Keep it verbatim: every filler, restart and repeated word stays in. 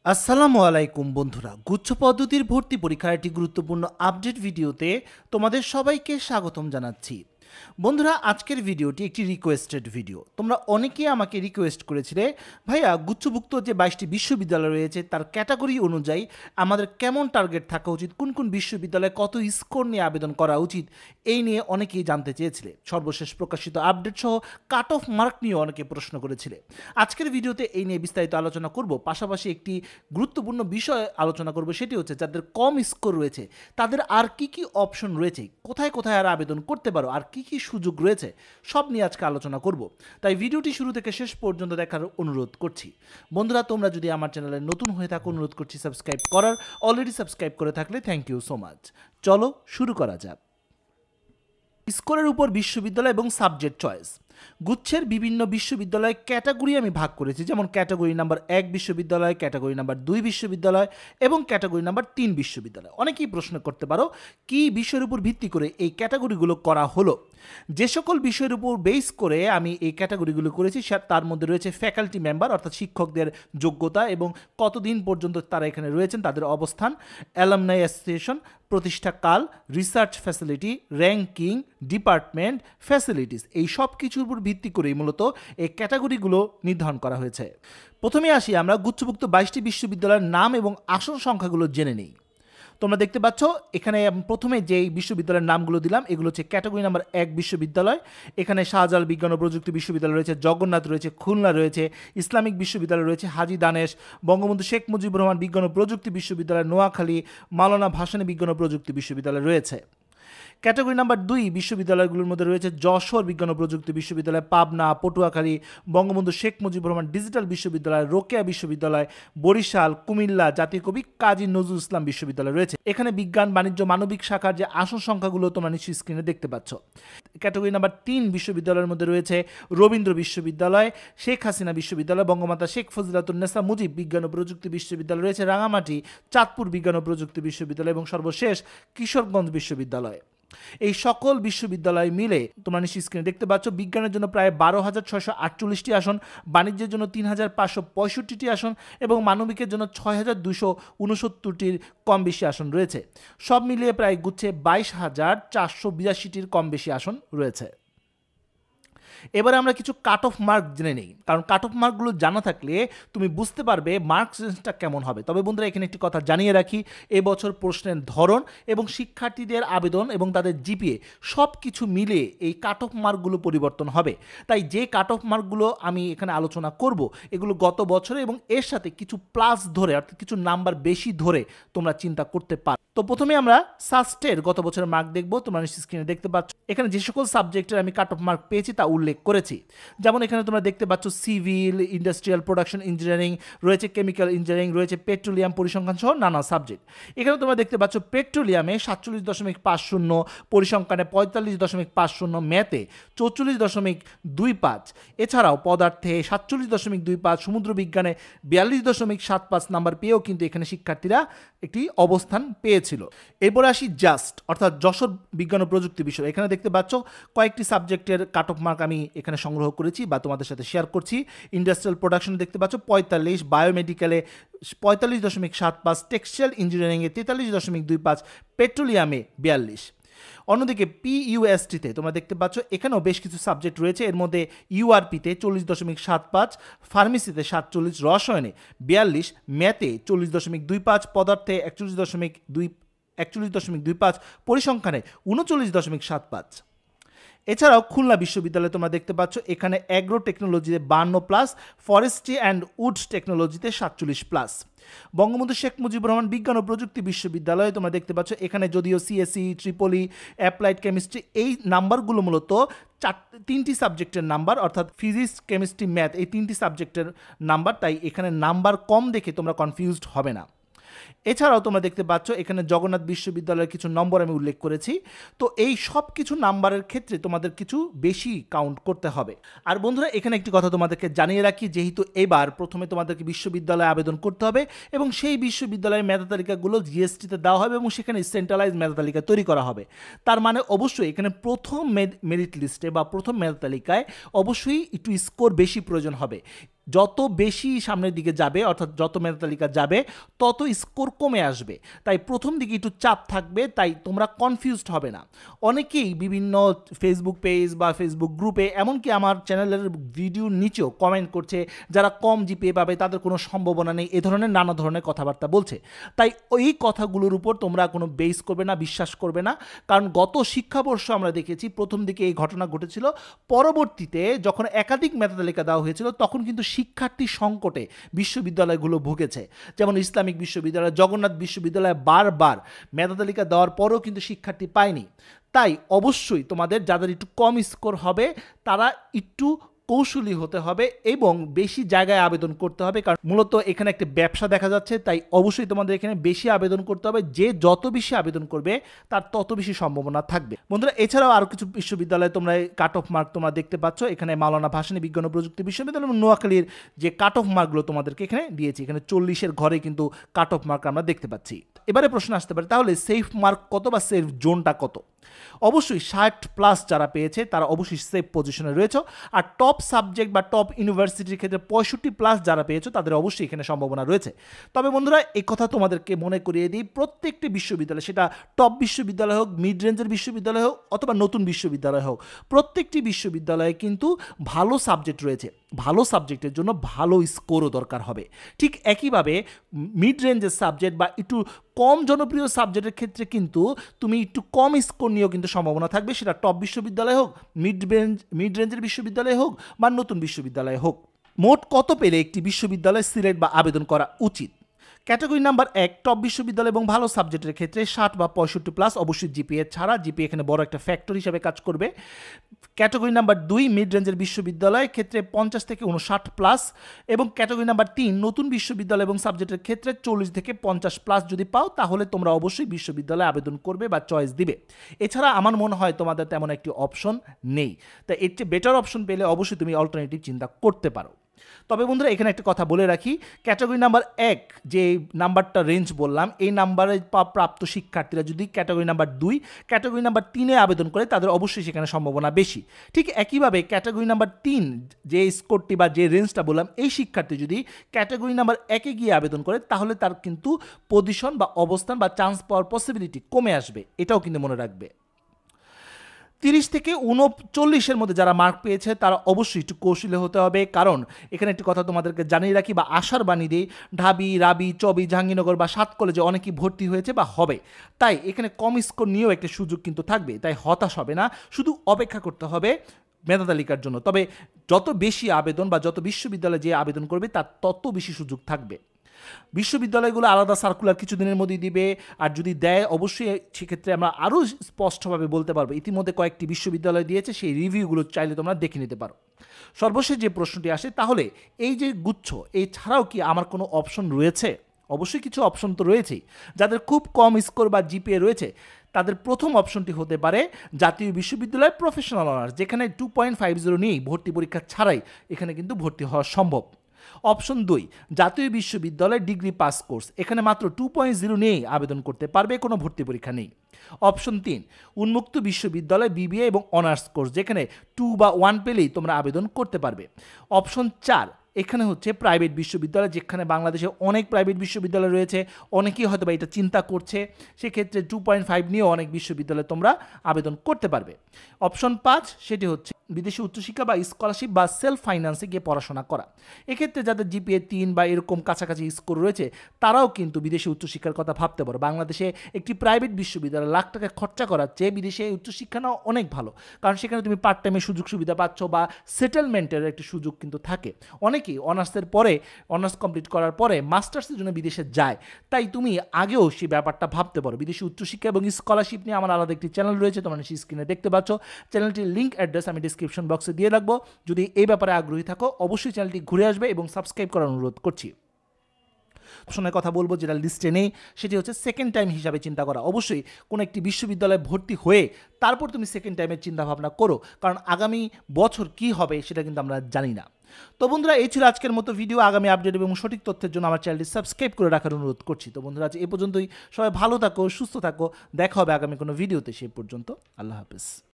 আসসালামু আলাইকুম বন্ধুরা, গুচ্ছ পদ্ধতির ভর্তি পরীক্ষার একটি গুরুত্বপূর্ণ আপডেট ভিডিওতে তোমাদের সবাইকে স্বাগতম জানাচ্ছি। বন্ধুরা, আজকের ভিডিওটি একটি রিকোয়েস্টেড ভিডিও। তোমরা অনেকেই আমাকে রিকোয়েস্ট করেছিলে, ভাইয়া গুচ্ছভুক্ত যে বাইশটি বিশ্ববিদ্যালয় রয়েছে তার ক্যাটাগরি অনুযায়ী আমাদের কেমন টার্গেট থাকা উচিত, কোন কোন বিশ্ববিদ্যালয়ে কত স্কোর নিয়ে আবেদন করা উচিত, এই নিয়ে অনেকেই জানতে চেয়েছিলে। সর্বশেষ প্রকাশিত আপডেট সহ কাট অফ মার্ক নিয়ে অনেকে প্রশ্ন করেছিলে। আজকের ভিডিওতে এই নিয়ে বিস্তারিত আলোচনা করব, পাশাপাশি একটি গুরুত্বপূর্ণ বিষয় আলোচনা করব, সেটি হচ্ছে যাদের কম স্কোর রয়েছে তাদের আর কি কি অপশন রয়েছে, কোথায় কোথায় আর আবেদন করতে পারো, আর কি কি সুযোগ রয়েছে, সব নিয়ে আজকে আলোচনা করব। তাই ভিডিওটি শুরু থেকে শেষ পর্যন্ত দেখার অনুরোধ করছি। বন্ধুরা, তোমরা যদি আমার চ্যানেলে নতুন হয়ে থাকো, অনুরোধ করছি সাবস্ক্রাইব করার। অলরেডি সাবস্ক্রাইব করে থাকলে থ্যাংক ইউ সো মাচ। চলো শুরু করা যাক। স্কোরের উপর বিশ্ববিদ্যালয় এবং সাবজেক্ট চয়েস। গুচ্ছের বিভিন্ন বিশ্ববিদ্যালয় ক্যাটাগরি আমি ভাগ করেছি, যেমন ক্যাটাগরি নাম্বার এক বিশ্ববিদ্যালয়, ক্যাটাগরি নাম্বার দুই বিশ্ববিদ্যালয় এবং ক্যাটাগরি নাম্বার তিন বিশ্ববিদ্যালয়। অনেকেই প্রশ্ন করতে পারো কি বিষয়ের উপর ভিত্তি করে এই ক্যাটাগরিগুলো করা হলো। যে সকল বিষয়ের উপর বেস করে আমি এই ক্যাটাগরিগুলো করেছি তার মধ্যে রয়েছে ফ্যাকাল্টি মেম্বার, অর্থাৎ শিক্ষকদের যোগ্যতা এবং কতদিন পর্যন্ত তারা এখানে রয়েছেন, তাদের অবস্থান, অ্যালামনাই অ্যাসোসিয়েশন, প্রতিষ্ঠাকাল, research facility, ranking, department, facilities, এই সব কিছুর উপর ভিত্তি করেই মূলত এই ক্যাটাগরিগুলো নির্ধারণ করা হয়েছে। প্রথমে আসি আমরা গুচ্ছভুক্ত বাইশটি বিশ্ববিদ্যালয়ের নাম এবং আসন সংখ্যাগুলো জেনে নিই। তোমরা দেখতে পাচ্ছ এখানে প্রথমে যে বিশ্ববিদ্যালয়ের নামগুলো দিলাম এগুলো হচ্ছে ক্যাটাগরি নাম্বার এক বিশ্ববিদ্যালয়। এখানে শাহজালাল বিজ্ঞান ও প্রযুক্তি বিশ্ববিদ্যালয় রয়েছে, জগন্নাথ রয়েছে, খুলনা রয়েছে, ইসলামিক বিশ্ববিদ্যালয় রয়েছে, হাজী দানেশ, বঙ্গবন্ধু শেখ মুজিবুর রহমান বিজ্ঞান ও প্রযুক্তি বিশ্ববিদ্যালয় নোয়াখালী, মাওলানা ভাসানী বিজ্ঞান ও প্রযুক্তি বিশ্ববিদ্যালয় রয়েছে। ক্যাটাগরি নাম্বার দুই বিশ্ববিদ্যালয়গুলোর মধ্যে রয়েছে যশোর বিজ্ঞান ও প্রযুক্তি বিশ্ববিদ্যালয়, পাবনা, পটুয়াখালী, বঙ্গবন্ধু শেখ মুজিবুর রহমান ডিজিটাল বিশ্ববিদ্যালয়, রোকেয়া বিশ্ববিদ্যালয়, বরিশাল, কুমিল্লা, জাতীয় কবি কাজী নজরুল ইসলাম বিশ্ববিদ্যালয় রয়েছে। এখানে বিজ্ঞান, বাণিজ্য, মানবিক শাখার যে আসন সংখ্যাগুলো তোমরা নিশ্চয়ই স্ক্রিনে দেখতে পাচ্ছ। ক্যাটাগরি নাম্বার তিন বিশ্ববিদ্যালয়ের মধ্যে রয়েছে রবীন্দ্র বিশ্ববিদ্যালয়, শেখ হাসিনা বিশ্ববিদ্যালয়, বঙ্গমাতা শেখ ফজিলাতুন্নেসা মুজিব বিজ্ঞান ও প্রযুক্তি বিশ্ববিদ্যালয় রয়েছে, রাঙামাটি, চাঁদপুর বিজ্ঞান ও প্রযুক্তি বিশ্ববিদ্যালয় এবং সর্বশেষ কিশোরগঞ্জ বিশ্ববিদ্যালয়। এই সকল বিশ্ববিদ্যালয় মিলে তোমরা নিশ্চয়ই স্ক্রিনে দেখতে পাচ্ছ বিজ্ঞানের জন্য প্রায় বারো হাজার ছয়শো আটচল্লিশটি আসন, বাণিজ্যের জন্য তিন হাজার পাঁচশো পঁয়ষট্টিটি আসন এবং মানবিকের জন্য ছয় হাজার দুশো উনসত্তরটির কম বেশি আসন রয়েছে। সব মিলিয়ে প্রায় গুচ্ছে বাইশ হাজার চারশো বিরাশিটির কম বেশি আসন রয়েছে। এবারে আমরা কিছু কাট অফ মার্ক জেনে নিই, কারণ কাট অফ মার্কগুলো জানা থাকলে তুমি বুঝতে পারবে মার্ক রেঞ্জটা কেমন হবে। তবে বন্ধুরা, এখানে একটি কথা জানিয়ে রাখি, এবছর প্রশ্নের ধরন এবং শিক্ষার্থীদের আবেদন এবং তাদের জিপিএ সব কিছু মিলে এই কাট অফ মার্কগুলো পরিবর্তন হবে। তাই যে কাট অফ মার্কগুলো আমি এখানে আলোচনা করব এগুলো গত বছরে এবং এর সাথে কিছু প্লাস ধরে, অর্থাৎ কিছু নাম্বার বেশি ধরে তোমরা চিন্তা করতে পারো। তো প্রথমে আমরা সাস্টের গত বছরের মার্ক দেখব। তোমরা নিশ্চয়ই স্ক্রিনে দেখতে পাচ্ছ এখানে যে সকল সাবজেক্টের আমি কাট অফ মার্ক পেয়েছি তা উল্লেখ করেছি। যেমন এখানে তোমরা দেখতে পাচ্ছ সিভিল, ইন্ডাস্ট্রিয়াল প্রোডাকশন ইঞ্জিনিয়ারিং রয়েছে, কেমিক্যাল ইঞ্জিনিয়ারিং রয়েছে, পেট্রোলিয়াম পরিসংখ্যান সহ নানা সাবজেক্ট। এখানে তোমরা দেখতে পাচ্ছ পেট্রোলিয়ামে সাতচল্লিশ দশমিক পাঁচ শূন্য, পরিসংখ্যানে পঁয়তাল্লিশ দশমিক পাঁচ শূন্য, ম্যাথে চৌচল্লিশ দশমিক দুই পাঁচ, এছাড়াও পদার্থে সাতচল্লিশ দশমিক দুই পাঁচ, সমুদ্র বিজ্ঞানে বিয়াল্লিশ দশমিক সাত পাঁচ নাম্বার পেয়েও কিন্তু এখানে শিক্ষার্থীরা একটি অবস্থান পেয়েছিল। এরপরে আসি জাস্ট, অর্থাৎ যশোর বিজ্ঞান ও প্রযুক্তি বিষয়। এখানে দেখতে পাচ্ছ কয়েকটি সাবজেক্টের কাট অফ মার্ক আমি এখানে সংগ্রহ করেছি বা তোমাদের সাথে শেয়ার করছি। ইন্ডাস্ট্রিয়াল প্রোডাকশন দেখতে পাচ্ছ পঁয়তাল্লিশ, বায়োমেডিক্যালে পঁয়তাল্লিশ দশমিক সাত পাঁচ, টেক্সটাইল ইঞ্জিনিয়ারিংয়ে তেতাল্লিশ দশমিক দুই পাঁচ, পেট্রোলিয়ামে বিয়াল্লিশ। অন্যদিকে পিইউএসটিতে তোমরা দেখতে পাচ্ছ এখানেও বেশ কিছু সাবজেক্ট রয়েছে, এর মধ্যে ইউআরপিতে চল্লিশ দশমিক সাত পাঁচ, ফার্মেসিতে সাতচল্লিশ, রসায়নে বিয়াল্লিশ, ম্যাথে চল্লিশ দশমিক দুই পাঁচ, পদার্থে একচল্লিশ দশমিক দুই একচল্লিশ দশমিক দুই পাঁচ, পরিসংখ্যানে উনচল্লিশ দশমিক সাত পাঁচ। এছাড়াও খুলনা বিশ্ববিদ্যালয়ে তোমরা দেখতে পাচ্ছ এখানে অ্যাগ্রো টেকনোলজিতে বান্ন প্লাস, ফরেস্ট্রি অ্যান্ড উড টেকনোলজিতে সাতচল্লিশ প্লাস। বঙ্গবন্ধু শেখ মুজিবুর রহমান বিজ্ঞান ও প্রযুক্তি বিশ্ববিদ্যালয়ে তোমরা দেখতে পাচ্ছ এখানে যদিও সিএসসি, ট্রিপলি, অ্যাপ্লাইড কেমিস্ট্রি এই নাম্বারগুলো মূলত চার তিনটি সাবজেক্টের নাম্বার, অর্থাৎ ফিজিক্স, কেমিস্ট্রি, ম্যাথ এই তিনটি সাবজেক্টের নাম্বার, তাই এখানে নাম্বার কম দেখে তোমরা কনফিউজড হবে না। এছাড়াও তোমরা দেখতে পাচ্ছ এখানে জগন্নাথ বিশ্ববিদ্যালয়ের কিছু নম্বর আমি উল্লেখ করেছি। তো এই সব কিছু নাম্বারের ক্ষেত্রে তোমাদের কিছু বেশি কাউন্ট করতে হবে। আর বন্ধুরা, এখানে একটি কথা তোমাদেরকে জানিয়ে রাখি, যেহেতু এবার প্রথমে তোমাদেরকে বিশ্ববিদ্যালয়ে আবেদন করতে হবে এবং সেই বিশ্ববিদ্যালয়ের মেধা তালিকাগুলো জিএসটিতে দেওয়া হবে এবং সেখানে সেন্ট্রালাইজ মেধা তালিকা তৈরি করা হবে। তার মানে অবশ্যই এখানে প্রথম মেরিট লিস্টে বা প্রথম মেধা তালিকায় অবশ্যই একটু স্কোর বেশি প্রয়োজন হবে। যত বেশি সামনের দিকে যাবে অর্থাৎ যত মেধা তালিকা যাবে তত স্কোর কমে আসবে, তাই প্রথম দিকে একটু চাপ থাকবে, তাই তোমরা কনফিউজড হবে না। অনেকেই বিভিন্ন ফেসবুক পেজ বা ফেসবুক গ্রুপে এমনকি আমার চ্যানেলের ভিডিওর নিচেও কমেন্ট করছে যারা কম জিপিএ পাবে তাদের কোনো সম্ভাবনা নেই, এ ধরনের নানা ধরনের কথাবার্তা বলছে। তাই ওই কথাগুলোর উপর তোমরা কোনো বেস করবে না, বিশ্বাস করবে না, কারণ গত শিক্ষাবর্ষ আমরা দেখেছি প্রথম দিকে এই ঘটনা ঘটেছিল, পরবর্তীতে যখন একাধিক মেধা তালিকা দেওয়া হয়েছিল তখন কিন্তু শিক্ষার্থী সংকটে বিশ্ববিদ্যালয়গুলো ভুগেছে। যেমন ইসলামিক বিশ্ববিদ্যালয়, জগন্নাথ বিশ্ববিদ্যালয় বারবার মেধা তালিকা দেওয়ার পরেও কিন্তু শিক্ষার্থী পায়নি। তাই অবশ্যই তোমাদের যাদের একটু কম স্কোর হবে তারা একটু কৌশলী হতে হবে এবং বেশি জায়গায় আবেদন করতে হবে, কারণ মূলত এখানে একটা ব্যবসা দেখা যাচ্ছে। তাই অবশ্যই তোমাদের এখানে বেশি আবেদন করতে হবে, যে যত বেশি আবেদন করবে তার তত বেশি সম্ভাবনা থাকবে। বন্ধুরা এছাড়াও আরও কিছু বিশ্ববিদ্যালয়ে তোমরা কাট অফ মার্ক তোমরা দেখতে পাচ্ছ, এখানে মাওলানা ভাসানী বিজ্ঞান ও প্রযুক্তি বিশ্ববিদ্যালয় এবং নোয়াখালীর যে কাট অফ মার্কগুলো তোমাদেরকে এখানে দিয়েছি, এখানে চল্লিশের ঘরে কিন্তু কাট অফ মার্ক আমরা দেখতে পাচ্ছি। এবারে প্রশ্ন আসতে পারে তাহলে সেফ মার্ক কত বা সেফ জোনটা কত? অবশ্যই ষাট প্লাস যারা পেয়েছে তারা অবশ্যই সেফ পজিশনে রয়েছে, আর টপ সাবজেক্ট বা টপ ইউনিভার্সিটির ক্ষেত্রে পঁয়ষট্টি প্লাস যারা পেয়েছে তাদের অবশ্যই এখানে সম্ভাবনা রয়েছে। তবে বন্ধুরা এই কথা তোমাদেরকে মনে করিয়ে দিই, প্রত্যেকটি বিশ্ববিদ্যালয়, সেটা টপ বিশ্ববিদ্যালয় হোক, মিড রেঞ্জের বিশ্ববিদ্যালয় হোক অথবা নতুন বিশ্ববিদ্যালয় হোক, প্রত্যেকটি বিশ্ববিদ্যালয়ে কিন্তু ভালো সাবজেক্ট রয়েছে। ভালো সাবজেক্টের জন্য ভালো স্কোরও দরকার হবে। ঠিক একইভাবে মিড রেঞ্জের সাবজেক্ট বা একটু কম জনপ্রিয় সাবজেক্টের ক্ষেত্রে কিন্তু তুমি একটু কম স্কোর নিয়েও কিন্তু সম্ভাবনা থাকবে, সেটা টপ বিশ্ববিদ্যালয় হোক, মিড রেঞ্জ মিড রেঞ্জের বিশ্ববিদ্যালয় হোক বা নতুন বিশ্ববিদ্যালয় হোক। মোট কত পেলে একটি বিশ্ববিদ্যালয় সিলেক্ট বা আবেদন করা উচিত? ক্যাটাগরি নাম্বার এক টপ বিশ্ববিদ্যালয় এবং ভালো সাবজেক্টের ক্ষেত্রে ষাট বা পঁয়ষট্টি প্লাস, অবশ্যই জিপিএ ছাড়া, জিপিএ এখানে বড় একটা ফ্যাক্টর হিসেবে কাজ করবে। ক্যাটাগরি নাম্বার দুই মিড রেঞ্জের বিশ্ববিদ্যালয়ের ক্ষেত্রে পঞ্চাশ থেকে উনষাট প্লাস, এবং ক্যাটাগরি নাম্বার তিন নতুন বিশ্ববিদ্যালয় এবং সাবজেক্টের ক্ষেত্রে চল্লিশ থেকে পঞ্চাশ প্লাস যদি পাও তাহলে তোমরা অবশ্যই বিশ্ববিদ্যালয়ে আবেদন করবে বা চয়েস দিবে। এছাড়া আমার মনে হয় তোমাদের তেমন একটি অপশন নেই, তাই এর চেয়ে বেটার অপশন পেলে অবশ্যই তুমি অল্টারনেটিভ চিন্তা করতে পারো। তবে বন্ধুরা এখানে একটা কথা বলে রাখি, ক্যাটাগরি নাম্বার এক যে নাম্বারটা রেঞ্জ বললাম, এই নাম্বারে প্রাপ্ত শিক্ষার্থীরা যদি ক্যাটাগরি নাম্বার দুই ক্যাটাগরি নাম্বার তিনে আবেদন করে তাদের অবশ্যই সেখানে সম্ভাবনা বেশি। ঠিক একইভাবে ক্যাটাগরি নাম্বার তিন যে স্কোরটি বা যে রেঞ্জটা বললাম, এই শিক্ষার্থী যদি ক্যাটাগরি নাম্বার একে গিয়ে আবেদন করে তাহলে তার কিন্তু পজিশন বা অবস্থান বা চান্স পাওয়ার পসিবিলিটি কমে আসবে, এটাও কিন্তু মনে রাখবে। তিরিশ থেকে উনচল্লিশের মধ্যে যারা মার্ক পেয়েছে তারা অবশ্যই একটু কৌশলী হতে হবে, কারণ এখানে একটি কথা তোমাদেরকে জানিয়ে রাখি বা আশার বাণী দিই, ঢাবি, রাবি, চবি, জাহাঙ্গীরনগর বা সাত কলেজে অনেকেই ভর্তি হয়েছে বা হবে, তাই এখানে কম স্কোর নিয়েও একটা সুযোগ কিন্তু থাকবে। তাই হতাশ হবে না, শুধু অপেক্ষা করতে হবে মেধা তালিকার জন্য। তবে যত বেশি আবেদন বা যত বিশ্ববিদ্যালয়ে যে আবেদন করবে তার তত বেশি সুযোগ থাকবে। বিশ্ববিদ্যালয়গুলো আলাদা সার্কুলার কিছুদিনের মধ্যেই দিবে, আর যদি দেয় অবশ্যই সেক্ষেত্রে আমরা আরও স্পষ্টভাবে বলতে পারবো। ইতিমধ্যে কয়েকটি বিশ্ববিদ্যালয় দিয়েছে, সেই রিভিউগুলো চাইলে তোমরা দেখে নিতে পারো। সর্বশেষ যে প্রশ্নটি আসে, তাহলে এই যে গুচ্ছ এই ছাড়াও কি আমার কোনো অপশন রয়েছে? অবশ্যই কিছু অপশন তো রয়েছেই। যাদের খুব কম স্কোর বা জিপিএ রয়েছে তাদের প্রথম অপশনটি হতে পারে জাতীয় বিশ্ববিদ্যালয় প্রফেশনাল অনার্স, যেখানে টু পয়েন্ট ফাইভ জিরো নিয়েই ভর্তি পরীক্ষা ছাড়াই এখানে কিন্তু ভর্তি হওয়া সম্ভব। অপশন দুই জাতীয় বিশ্ববিদ্যালয় ডিগ্রি পাস কোর্স, এখানে মাত্র টু পয়েন্ট জিরো নিয়েই আবেদন করতে পারবে, কোনো ভর্তি পরীক্ষা নেই। অপশন তিন উন্মুক্ত বিশ্ববিদ্যালয় বিবিএ এবং অনার্স কোর্স, যেখানে টু বা ওয়ান পেলেই তোমরা আবেদন করতে পারবে। অপশন চার এখানে হচ্ছে প্রাইভেট বিশ্ববিদ্যালয়, যেখানে বাংলাদেশে অনেক প্রাইভেট বিশ্ববিদ্যালয় রয়েছে, অনেকেই হয়তো বা এটা চিন্তা করছে, সেক্ষেত্রে টু পয়েন্ট ফাইভ নিয়েও অনেক বিশ্ববিদ্যালয়ে তোমরা আবেদন করতে পারবে। অপশন পাঁচ সেটি হচ্ছে বিদেশি উচ্চশিক্ষা বা স্কলারশিপ বা সেলফ ফাইন্যান্সে গিয়ে পড়াশোনা করা। এক্ষেত্রে যাদের জিপিএ তিন বা এরকম কাছাকাছি স্কোর রয়েছে তারাও কিন্তু বিদেশি উচ্চশিক্ষার কথা ভাবতে পারো। বাংলাদেশে একটি প্রাইভেট বিশ্ববিদ্যালয় লাখ টাকা খরচা করার চেয়ে বিদেশে উচ্চশিক্ষা নেওয়া অনেক ভালো, কারণ সেখানে তুমি পার্ট টাইমের সুযোগ সুবিধা পাচ্ছ বা সেটেলমেন্টের একটি সুযোগ কিন্তু থাকে। অনেকেই অনার্সের পরে অনার্স কমপ্লিট করার পরে মাস্টার্সের জন্য বিদেশে যায়, তাই তুমি আগেও সেই ব্যাপারটা ভাবতে পারো। বিদেশি উচ্চশিক্ষা এবং স্কলারশিপ নিয়ে আমার আলাদা একটি চ্যানেল রয়েছে, তোমরা সেই স্ক্রিনে দেখতে পাচ্ছ। চ্যানেলটির লিঙ্ক অ্যাড্রেস আমি ডিসক্রিপশন বক্সে দিয়ে রাখবো। যদি এই ব্যাপারে আগ্রহী থাকো অবশ্যই চ্যানেলটি ঘুরে আসবে এবং সাবস্ক্রাইব করার অনুরোধ করছি। অপশনের কথা বলবো যেটা লিস্টে নেই, সেটি হচ্ছে সেকেন্ড টাইম হিসাবে চিন্তা করা। অবশ্যই কোনো একটি বিশ্ববিদ্যালয়ে ভর্তি হয়ে তারপর তুমি সেকেন্ড টাইমের চিন্তা ভাবনা করো, কারণ আগামী বছর কি হবে সেটা কিন্তু আমরা জানি না। তো বন্ধুরা এই ছিল আজকের মতো ভিডিও। আগামী আপডেট এবং সঠিক তথ্যের জন্য আমার চ্যানেলটি সাবস্ক্রাইব করে রাখার অনুরোধ করছি। তো বন্ধুরা আজ এ পর্যন্তই, সবাই ভালো থাকো, সুস্থ থাকো, দেখা হবে আগামী কোনো ভিডিওতে। সেই পর্যন্ত আল্লাহ হাফেজ।